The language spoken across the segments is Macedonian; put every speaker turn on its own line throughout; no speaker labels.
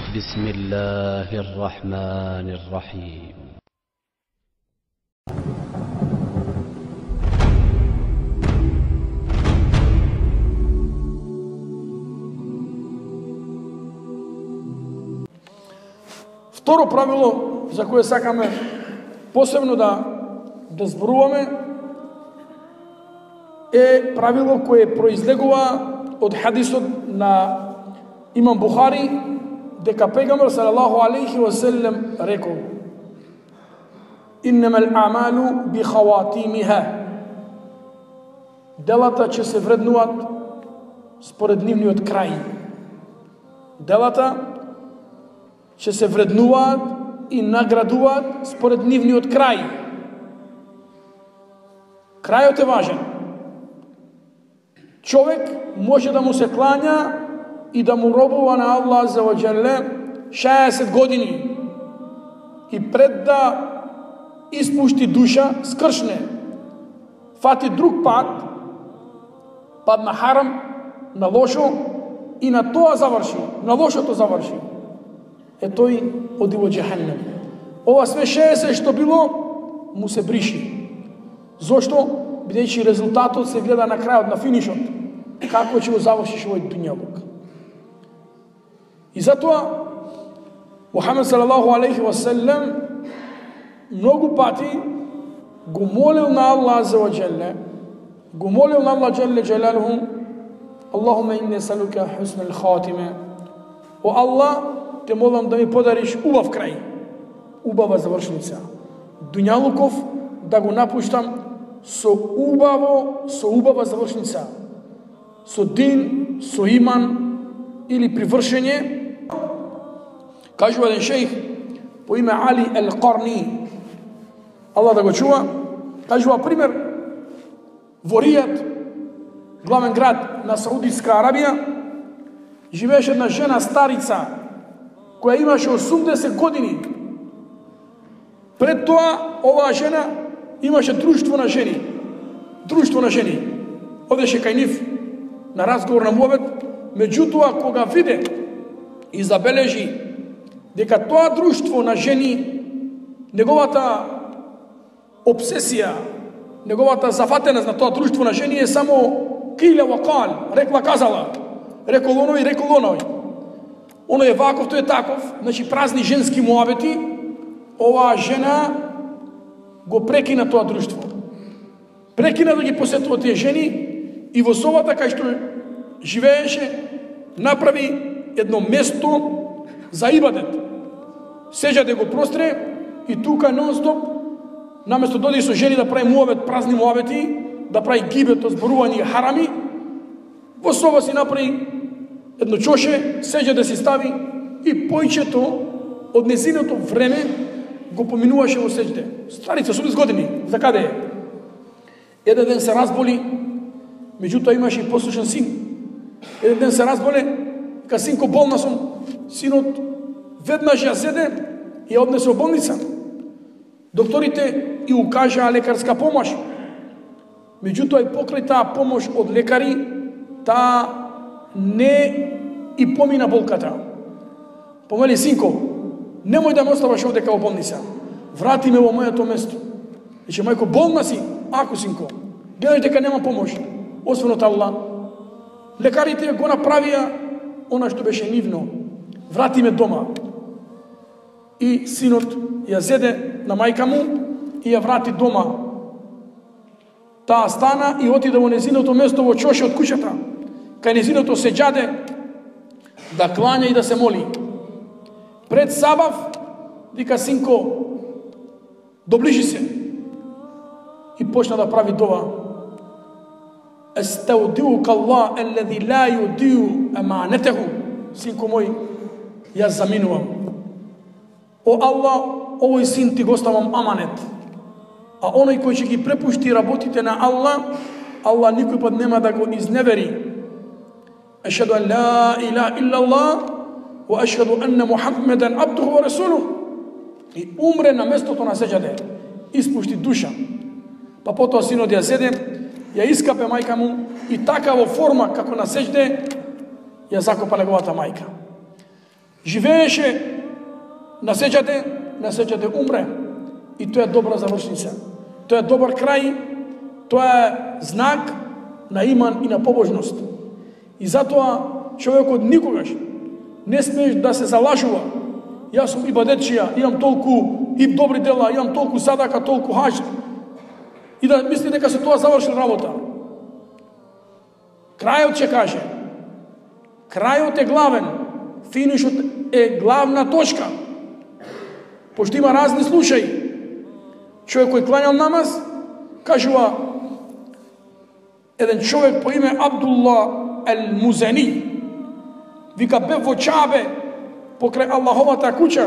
بسم الله الرحمن الرحيم.
Второ правило за кое сакаме посебно да зборуваме е правило кое произлегува од хадисот на имам Бухари, дека пегамбер салаллаху алейхи ва селем рекол: иннамал а'малу би хаватимиха. Делата ќе се вреднуваат според нивниот крај. Делата ќе се вреднуваат и наградуваат според нивниот крај. Крајот е важен. Човек може да му се клања и да му робува на Аллах азза ва џеле 60 години и пред да испушти душа, скршне, фати друг пат на харам, на лошо и на тоа заврши, на лошото заврши. Тој оди во џехеннем. Ова све 60 што било му се бриши. Зошто? Бидејќи резултатот се гледа на крајот, на финишот. Како ќе го завршиш овој дуњалук. И затоа Мухамед салаллаху алейхи ва селем многу пати го молил на Аллах азза ва џеле, го молил на Аллах џеле џелалуху: Аллахуме инни есалука хуснал хатиме. О Аллах, те молам да ми подариш убав крај, убава завршница. Дуњалуков да го напуштам со убава завршница, со дин, со иман или привршење. Кажува еден шејх по име Али Ел-Карни, Аллах да го чува, кажува пример: во Ријад, главен град на Саудитска Арабија, живееше една жена старица која имаше 80 години. Пред тоа, оваа жена имаше друштво на жени. Друштво на жени. Одеше кај нив на разговор на муабет, меѓутоа кога виде и забележи дека тоа друштво на жени, неговата обсесија, неговата зафатеност на тоа друштво на жени е само киле ва кал, рекла казала, рекол оној, рекол оној. Оној е ваков, тој е таков, значи празни женски муабети. Оваа жена го прекина тоа друштво. Прекина да ги посетува тие жени и во собата кај што живееше направи едно место за ибадет. Сеџаде го простре и тука нон-стоп, наместо доди со жени да прави муабет, празни муабети, да прави гибет, зборување харами, во соба си направи едно чоше, сеџа да си стави и појчето од незиното време го поминуваше во сеџде. Старица, 80 години, за каде е? Еден ден се разболи, меѓутоа имаше и послушен син. Еден ден се разболе, ка синко, болна сум. Синот веднаш ја седе и ја однесе во болница. Докторите и укажаа лекарска помош. Меѓутоа и покрај таа помош од лекари, таа не и помина болката. Помели: синко, немој да ме оставаш овдека во болница. Врати ме во моето место. Рече: мајко, болна си? Ако, синко, гледај дека нема помош, освен од Аллах. Лекарите го направија она што беше нивно. Врати ме дома. И синот ја зеде на мајка му и ја врати дома. Таа стана и отиде во незиното место во чоше од куќата, кај незиното сеџаде, да клања и да се моли. Пред сабав, вика: синко, доближи се. И почна да прави дова: естаудиука Аллах еллази ла юдиу аманетеху. Синко мој, јас заминувам. О Аллах, овој син ти го ставам аманет. А оној кој ќе ги препушти работите на Аллах, Аллах никој пат нема да го изневери. Ашхаду ан ла илаха иллаллах ва ашхаду анна Мухаммедан абдуху ва расулух. И умре на местото на сеџаде, испушти душа. Па потоа синот ја седе, ја искапе мајка му и така во форма како на сеџде ја закопа неговата мајка. Живееше на сеќате умре. И тоа е добра завршница. Тоа е добар крај, тоа е знак на иман и на побожност. И затоа човекот никогаш не смееш да се залажува. Јас сум ибадетчија, имам толку и добри дела, имам толку садака, толку хадж. И да мисли дека се тоа завршил работа. Крајот ќе каже. Крајот е главен, финишот е главна точка. Пошто има разни случаи. Човек кој кланял намаз, кажува еден човек по име Абдулла Ал-Музани, вика бев во Чабе покрај Аллаховата куќа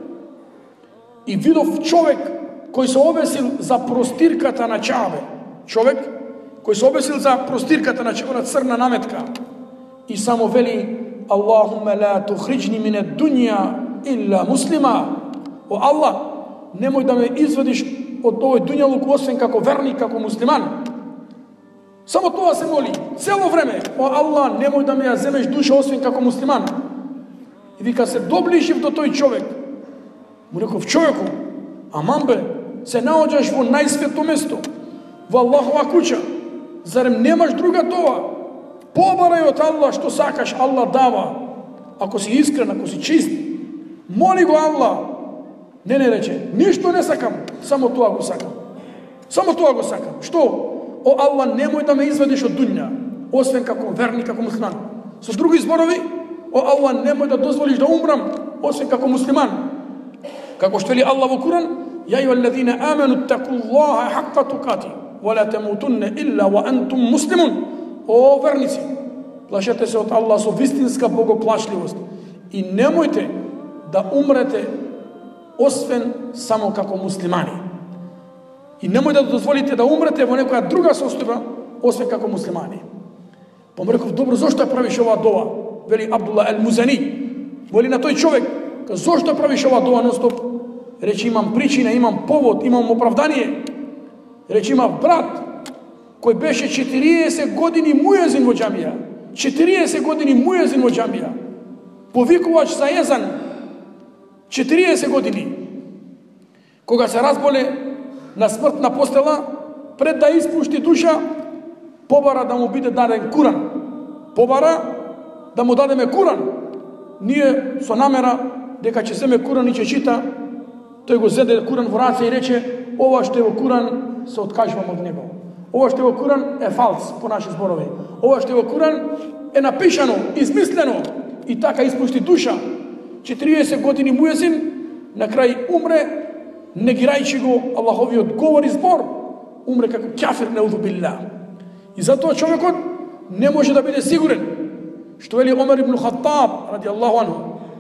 и видов човек кој се обесил за простирката на Чабе. Човек кој се обесил за простирката на Чабе, црна наметка. И само вели Аллахуме ла тухриджни мине дунја илла муслима. О Аллах, немој да ме извадиш од овој дуњалук освен како верник, како муслиман. Само тоа се моли, цело време. О Аллах, немој да ме ја земеш душа освен како муслиман. И вика се доближив до тој човек. Му реков човеку, аман бе, се наоѓаш во најсвето место, во Аллахова куќа. Зарем немаш друга тоа? Побарај од Аллах што сакаш, Аллах дава. Ако си искрен, ако си чист, моли го Аллах. Не рече, ништо не сакам, само тоа го сакам. Само тоа го сакам. Што? О Аллах, немој да ме изведеш од дуња, освен како верник, како муслиман. Со други зборови, о Аллах, немој да дозволиш да умрам, освен како муслиман. Како што вели Аллах во Куран, ја јуаллазина амену ттакуллаха хакка тукати, ва ла тамутунна илла ва антум муслимун. О верници, плашете се од Аллах со вистинска богоплашливост и немојте да умрете освен само како муслимани. И немој да дозволите да умрете во некоја друга состојба, освен како муслимани. Па му реков, добро, зошто правиш оваа дова? Вели Абдулла Ал-Музани. Вели на тој човек, зошто правиш оваа дова нон-стоп? Рече, имам причина, имам повод, имам оправдание. Рече, имам брат, кој беше 40 години муезин во џамија. 40 години муезин во џамија. Повикувач за езан. 40 години. Кога се разболе на смртна постела, пред да испушти душа, побара да му биде даден Куран. Побара да му дадеме Куран. Ние со намера дека ќе земе Куран и ќе чита, тој го зеде Куран во раце и рече, ова што е во Куран се откажувам од него. Ова што е во Куран е фалс, по наши зборови. Ова што е во Куран е напишано, измислено и така испушти душа. 40 години муезин, на крај умре, негирајќи го Аллаховиот говор и збор, умре како кафир, неуду билла. И затоа човекот не може да биде сигурен. Што вели Омер ибн Хаттаб, ради Аллаху анху,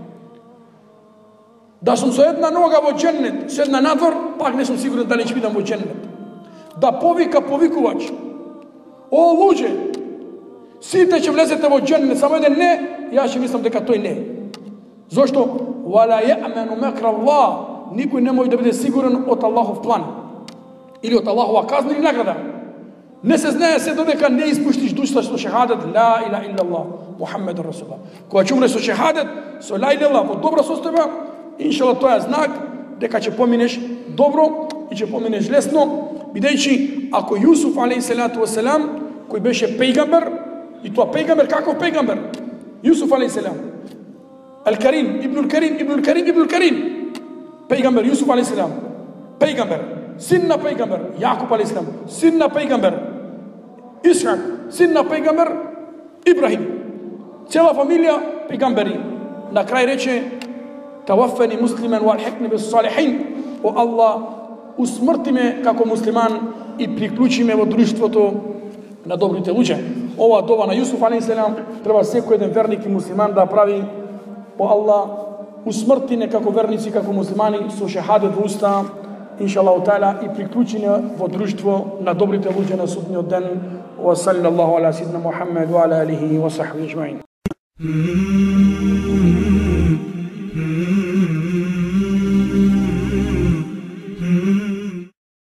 да сум со една нога во џеннет, со една надвор, пак не сум сигурен дали ќе бидам во џеннет. Да повика повикувач, о луѓе, сите ќе влезете во џеннет, само еден не, јас ќе мислам дека тој не. Зошто? Вала јамену мекра Аллах, никој не може да биде сигурен од Аллахов план или од Аллахова казна или награда. Не се знае се додека не испуштиш душа со шехадет ла иляха илlallah Мухаммедур Расулуллах. Кога ќе умре со шехадет, со ла иляха во добра состојба, иншаллах тоа е знак дека ќе поминеш добро и ќе поминеш лесно, бидејќи ако Јусуф алейхиссалату вассалам, кој беше пејгамбер, и тоа пејгамбер, каков пејгамбер? Јусуф алейхиссалам, Ал-Карим, Ибнул Карим, пејгамбер Јусуф алейхиссалам, пејгамбер, син на пејгамбер Јакуб алейхиссалам, син на пејгамбер Исхак, син на пејгамбер Ибрахим, цела фамилија пејгамбери. На крај рече: Таваффани муслимен ва алхикни бис салихин. О Аллах, усмрти ме како муслиман и приклучи ме во друштвото на добрите луѓе. Ова дова на Јусуф алейхиссалам треба секој еден верник и муслиман да прави. О Аллах, усмрти не како верници, како муслимани, со шехадет во уста, иншаллаху таала, и приклучи не во друштво на добрите луѓе на судниот ден. Wa sallallahu ala sayyidina Muhammad wa ala alihi wa sahbihi ajma'in.